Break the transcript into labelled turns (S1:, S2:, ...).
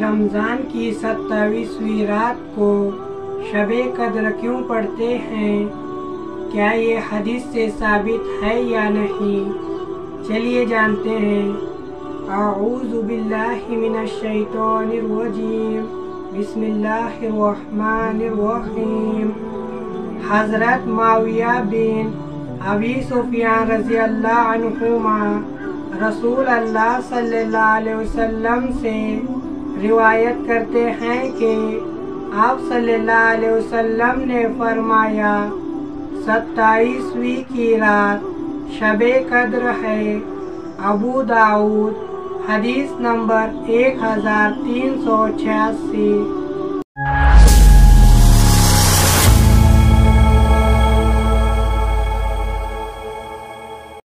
S1: रमज़ान की 27वीं रात को शबे कद्र क्यों पढ़ते हैं? क्या ये हदीस से साबित है या नहीं? चलिए जानते हैं। आऊज़ु बिल्लाहि मिनश शैतानिर रजीम। बिस्मिल्लाहिर्रहमानिर्रहीम। हज़रत मुआविया बिन अबी सुफियान रज़ी अल्लाह अन्हुमा रसूल अल्लाह सल्लल्लाहु अलैहि वसल्लम से रिवायत करते हैं कि आप सल्लल्लाहु अलैहि वसल्लम ने फरमाया, 27वीं की रात शबे कद्र है। अबू दाऊद हदीस नंबर 1386।